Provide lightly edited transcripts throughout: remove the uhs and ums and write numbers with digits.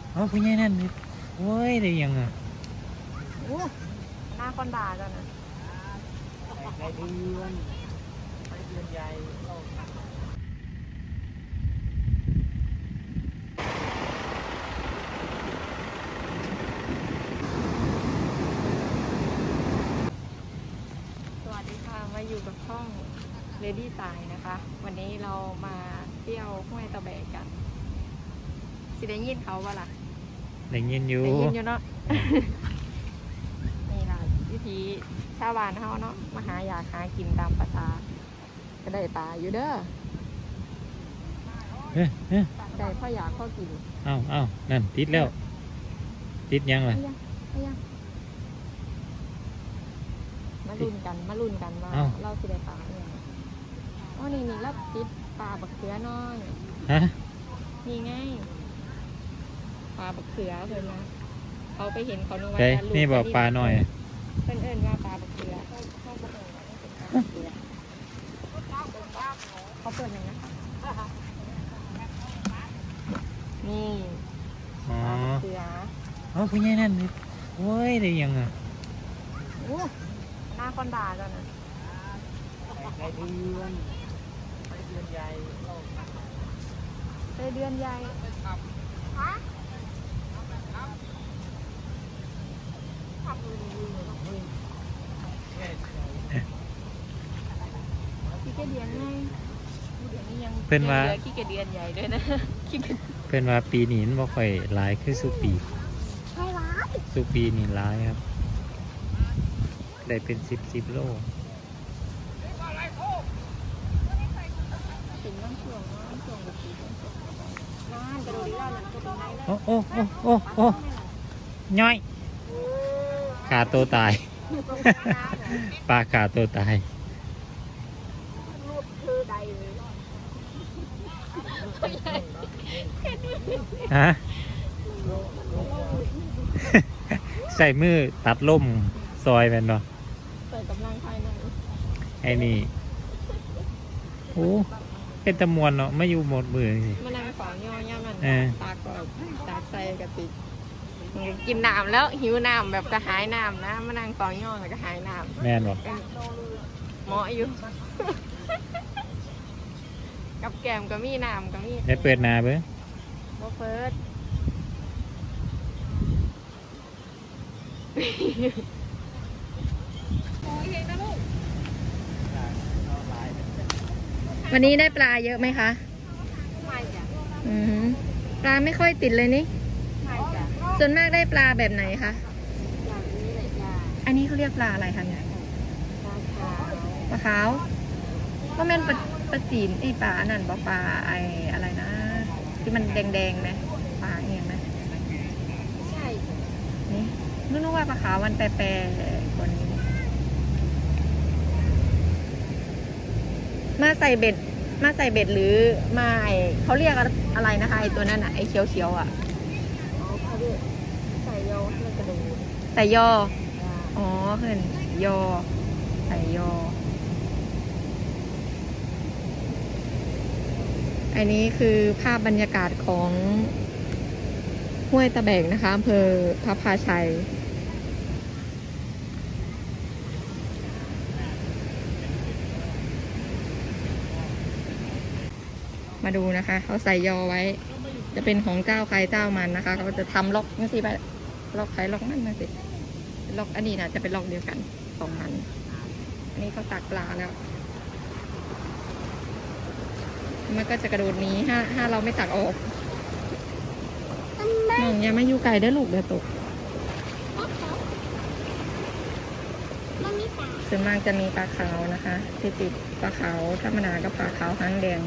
อ๋อผู้ใหญ่นั่นโอ้ยได้ยังอ่ะโอ้หน้าคนด่ากันนะได้เดือนได้เดือนใหญ่สวัสดีค่ะมาอยู่กับช่อง Lady ตายนะคะ วันนี้เรามาเที่ยวห้วยตะแบกกันสิได้ยินเขาว่าล่ะได้ยินอยู่ได้ยินอยู่เนาะ นี่ล่ะวิธีชาวบ้านเขาเนาะมาหาอยากหากินตามภาษาก็ได้ปลาอยู่เด้อได้พ่ออยากพ่อกินเอานั่นติดแล้วติดยังไงมาลุ้นกันว่าเราสิได้ปลาเนี่ยอ๋อนี่แล้วติดปลาบักเขือน้อยฮะนี่ไงปลาบักเขือเพิ่นนะเขาไปเห็นเขานึกว่านี่บอกปลาหน่อยเพิ่นเอิ้นว่าปลาบักเขือเขาเปิดหนึ่งนะคะนี่อ๋อปลาบักเขืออ๋อผู้ใหญ่นั่นโอ้ยได้ยังอ่ะโอ้หน้าคนด่ากันนะได้เดือนใหญ่ได้เดือนใหญ่ฮะขี้เกียจเดือนไงเดือนนี้ยังเป็นว่าขี้เกียจเดือนใหญ่ด้วยนะเป็นว่าปีนี้บ่ค่อยหลายคือสุปีไม่ร้ายสุปีนี่หลายครับได้เป็น10 โลถึงน้ำช่วงกับปีน้ำกระโดดดีแล้วนั่นกระโดดได้โอ้ย่อยขาตัวตายปลาขาตัวตายรูปคือใดเลยฮะใส่มือตัดล่มซอยแม่นบ่ใส่กำลังภายในไอ้นี่โอ้เป็นตะมวนเนาะไม่อยู่หมดมือสิมานั่งสอนย่อมันตากรอบตากใส่กระติกกินน้ำแล้วหิวน้ำแบบกระหายน้ำนะมานั่งสอนย่อแล้วกระหายน้ำแม่นบ่หมออยู่กับแกมก็มีน้ำก็มีได้เปิดนาเบ้อบ่เปิดวันนี้ได้ปลาเยอะไหมคะไม่จ้ะปลาไม่ค่อยติดเลยนี่ไม่จ้ะส่วนมากได้ปลาแบบไหนคะอันนี้เขาเรียกปลาอะไรคะเนี่ยปลาขาวก็แม่นปลาจีนไอปลานั่นปลาไออะไรนะที่มันแดงๆไหมปลาเองไหมใช่นี่นึกว่าปลาขาวมันแปรๆกว่านี้มาใส่เบ็ดหรือมาเขาเรียกอะไรนะคะไอตัวนั้นอ่ะไอเขียวๆอ่ะเขาเรียกใส่ยอให้มันกระดูกใส่ยออ๋อเห็นยอใส่ยออันนี้คือภาพบรรยากาศของห้วยตะแบกนะคะอำเภอพระพาชัยมาดูนะคะเขาใส่ยอไว้จะเป็นของเจ้าใครเจ้ามันนะคะเขาจะทำล็อกนี่สิไปล็อกใครล็อกนั่นนะสิล็อกอันนี้นะจะเป็นล็อกเดียวกันของมันอันนี้เขาตักปลาแล้วมันก็จะกระโดดนี้ถ้าเราไม่ตักออกน้องอย่ามาอยู่ไกลได้ลูกเดี๋ยวตกส่วนมากจะมีปลาขาวนะคะที่ติดปลาขาวธรรมดากับปลาขาวหางแดง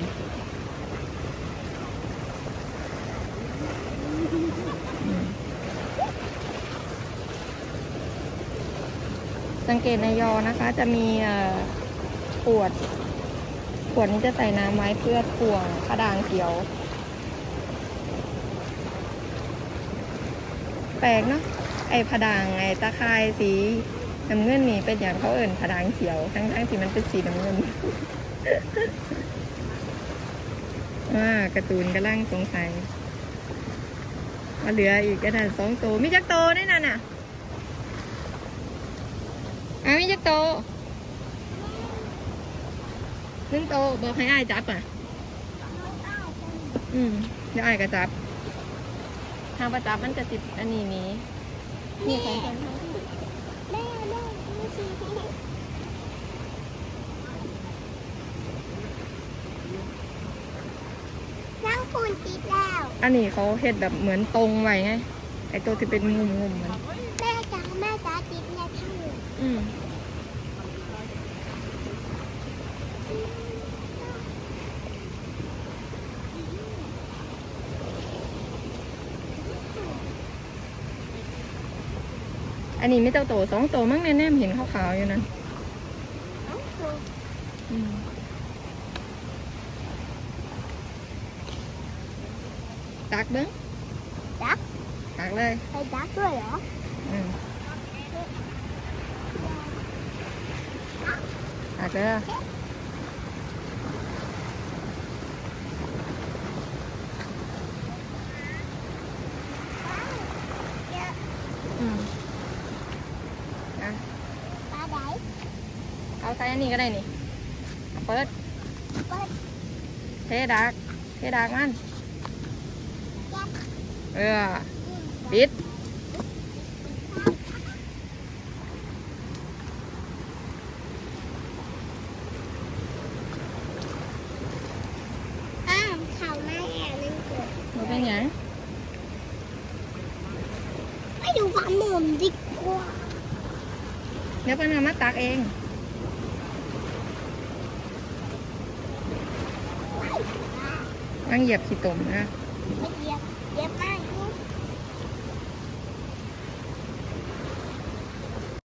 สังเกตในยอนะคะจะมีขวดนี้จะใส่น้ำไว้เพื่อถ่วงกระดางเขียวแปลกเนาะไอ้ผดางไอ้ตะไคร้สีน้ำเงินนี่เป็นอย่างเขาเอิ่นผดางเขียวทั้งที่มันเป็นสีน้ำเงินการ์ตูนกำลังสงสัยมาเหลืออีกกระดาน2 ตัวมีจักโตได้นั่นน่ะมีจักโต1 โตบอกให้อ้ายจับอ่ะเดี๋ยวอ้ายก็จับทางประจับมันจะติดอันนี้นี่ของคนทั้งแม่ชี้นั่งคุณติดแล้วอันนี้เขาเห็ดแบบเหมือนตรงไว้ไงไอตัวที่เป็นงุ่มมันแม่จ๋าติดแล้วทั้งอันนี้ไม่เจ้าโต2 โตมั้งแน่ๆเห็นขาวๆอยู่นั่นตักเบิ้งตักเลยไปตักด้วยเหรอตักเลยเอาใส่อันนี้ก็ได้นี่เปิดเทดักมันปิดเขาไม่แอบนึงเกิดมันเป็นไงไปดูฟาร์มหมุนดีกว่าเดี๋ยวป้ามาตักเองนั่งเหยียบขี้ตุ่มนะไม่เหยียบ